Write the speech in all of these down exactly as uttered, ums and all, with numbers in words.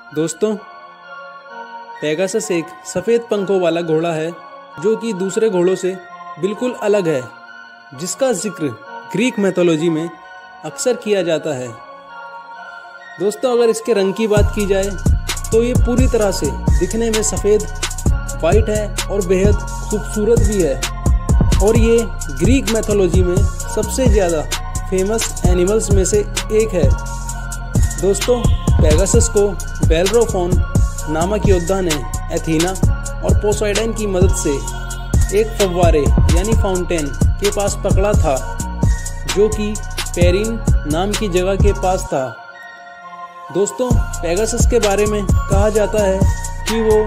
दोस्तों, पेगासस एक सफ़ेद पंखों वाला घोड़ा है जो कि दूसरे घोड़ों से बिल्कुल अलग है, जिसका जिक्र ग्रीक मैथोलॉजी में अक्सर किया जाता है। दोस्तों, अगर इसके रंग की बात की जाए तो ये पूरी तरह से दिखने में सफ़ेद वाइट है और बेहद खूबसूरत भी है, और ये ग्रीक मैथोलॉजी में सबसे ज़्यादा फेमस एनिमल्स में से एक है। दोस्तों, पेगासस को बेलरोफोन नामक योद्धा ने एथीना और पोसाइडन की मदद से एक फव्वारे यानी फाउंटेन के पास पकड़ा था, जो कि पेरिन नाम की जगह के पास था। दोस्तों, पेगासस के बारे में कहा जाता है कि वो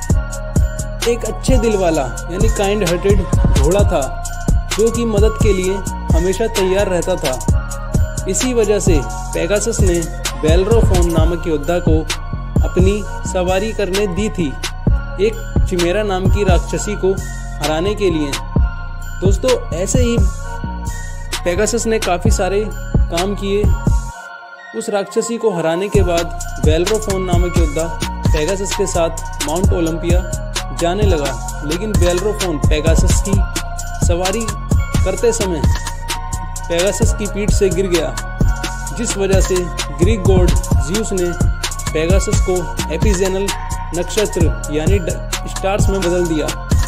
एक अच्छे दिल वाला यानी काइंड हार्टेड घोड़ा था, जो कि मदद के लिए हमेशा तैयार रहता था। इसी वजह से पेगासस ने बेलरोफोन नामक योद्धा को अपनी सवारी करने दी थी, एक चिमेरा नाम की राक्षसी को हराने के लिए। दोस्तों, ऐसे ही पेगासस ने काफ़ी सारे काम किए। उस राक्षसी को हराने के बाद बेलरोफोन नामक योद्धा पेगासस के साथ माउंट ओलंपिया जाने लगा, लेकिन बेलरोफोन पेगासस की सवारी करते समय पेगासस की पीठ से गिर गया, जिस वजह से ग्रीक गॉड ज़्यूस ने पेगासस को एपिजेनल नक्षत्र यानी स्टार्स में बदल दिया।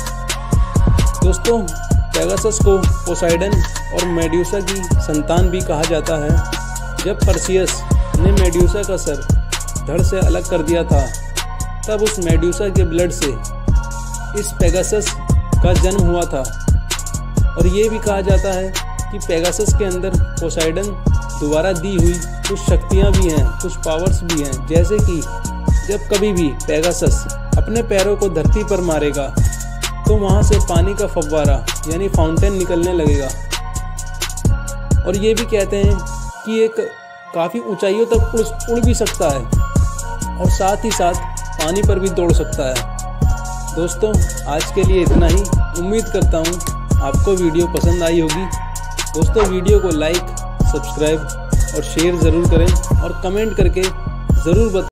दोस्तों, पेगासस को पोसाइडन और मेड्यूसा की संतान भी कहा जाता है। जब पर्सियस ने मेड्यूसा का सर धड़ से अलग कर दिया था, तब उस मेड्यूसा के ब्लड से इस पेगासस का जन्म हुआ था। और ये भी कहा जाता है कि पेगासस के अंदर पोसाइडन द्वारा दी हुई कुछ शक्तियाँ भी हैं, कुछ पावर्स भी हैं, जैसे कि जब कभी भी पेगासस अपने पैरों को धरती पर मारेगा तो वहाँ से पानी का फव्वारा यानी फाउंटेन निकलने लगेगा। और ये भी कहते हैं कि एक काफ़ी ऊंचाइयों तक उड़ उड़ भी सकता है, और साथ ही साथ पानी पर भी दौड़ सकता है। दोस्तों, आज के लिए इतना ही। उम्मीद करता हूँ आपको वीडियो पसंद आई होगी। दोस्तों, वीडियो को लाइक, सब्सक्राइब और शेयर ज़रूर करें, और कमेंट करके ज़रूर बताएं